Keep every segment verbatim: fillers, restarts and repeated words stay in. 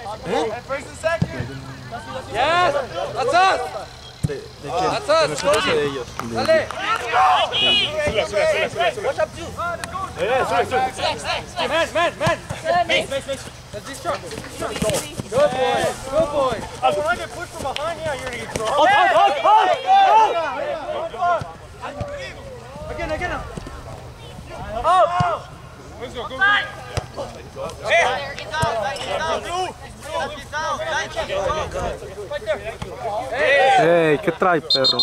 At first and second. Yes, that's us. ¿De, de quién? That's us. De nosotros o de ellos. Dale. Watch up, too. Yeah, sorry, sorry. Man, man, man. Base, base, base. Let's discharge. Good boy. Good boy. When I get pushed from behind here, you're going to get thrown. Hold, hold, hold, hold. Again, again. Out. Let's go, go, go. Hey. Hey, ¿qué trae, perro?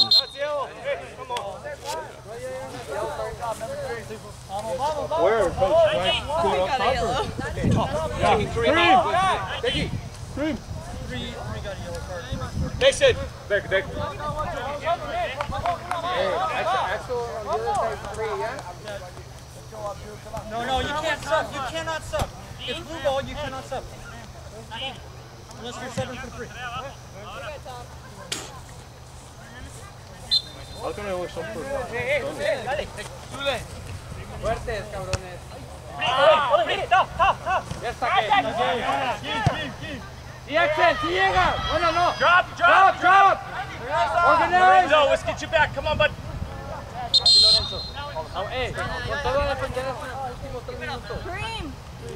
Where? Cream. Cream. Nation. Back, back. No, no, you can't sub. You cannot sub. It's blue ball, you cannot sub. Unless you're seven for three. How can I always sub for? Fuertes, cabrones. Top, top, top. Ya está que. Y Axel, si llega. Bueno, no. Drop, Drop, drop. Organize. No, let's get you back. Come on, bud. Eh, con todo a defender los últimos tres minutos. Cream.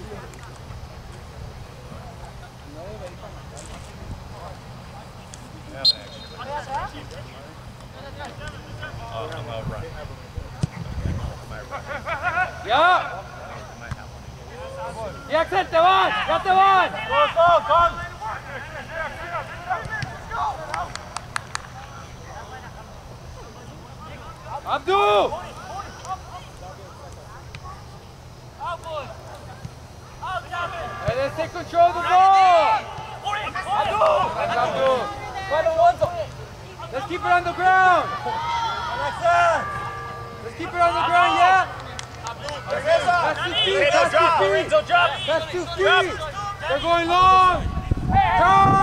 Ya. Y Axel, te van, ya te van. Go, go, go. Abdu. And then take control of the ball. That's Abdu. Let's keep it on the ground. Let's keep it on the ground, yeah? That's two feet, that's two feet. That's two feet. They're going long. Turn.